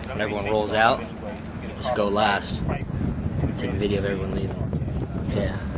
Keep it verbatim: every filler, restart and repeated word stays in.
when everyone rolls out, just go last. Take a video of everyone leaving. Yeah.